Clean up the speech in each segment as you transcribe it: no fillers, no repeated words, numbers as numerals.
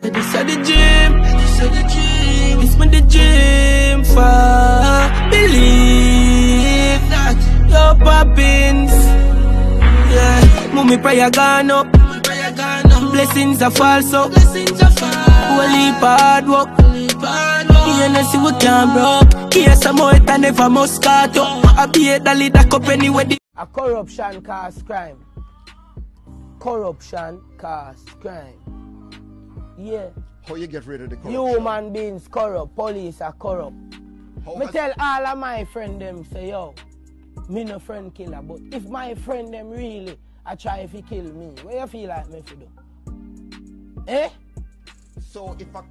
This is the dream, this is the dream. It's me the dream for. Believe that your poppins. Yeah, mommy prayer gone up. Blessings are false up. Holy hard work. You know see we can't broke. Here's some more than ever Moscato. I be a dolly that cup anyway. A corruption cause crime. Corruption cause crime. Yeah. How you get rid of the corruption? Human beings corrupt, police are corrupt. Me tell all of my friend them say, yo, me no friend killer, but if my friend them really I try if he kill me, what you feel like me for do? Eh? So if I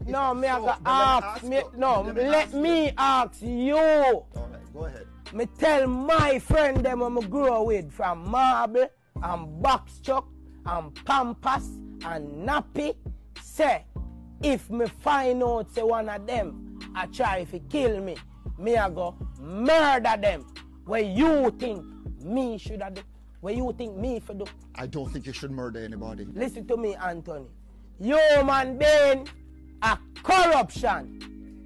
let me ask you. Alright, go ahead. Me tell my friend them I'm grow with from marble and box chuck and pampas and nappy. Say, if me find out say one of them I try if he kill me, me I go murder them. Where you think me should have do? Where you think me for do? I don't think you should murder anybody. Listen to me, Anthony. Human being a corruption.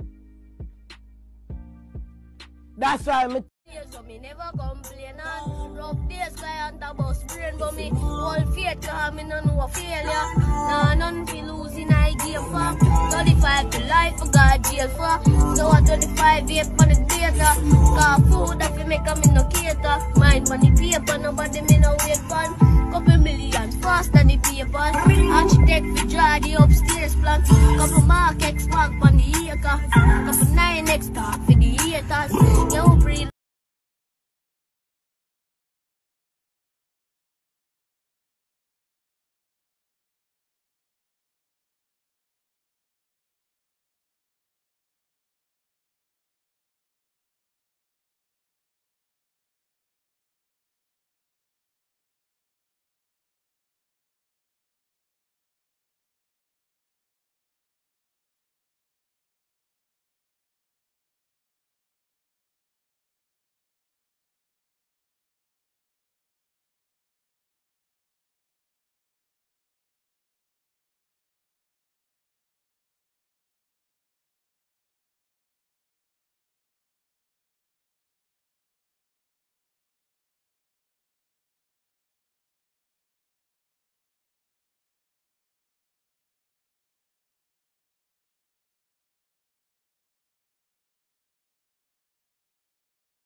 That's why me. So me never complain on rough days guy on the bus brain, but me all faith cause me no know failure. Nah, none fi losing I game for 35 to life for God jail for. So I 25 years on the data. Cause food that fi make a me no cater. Mind money paper, nobody me no wait for. Couple million fast than the papers. Architect fi draw the upstairs plan. Couple mark X mark on the acre. Couple 9X talk.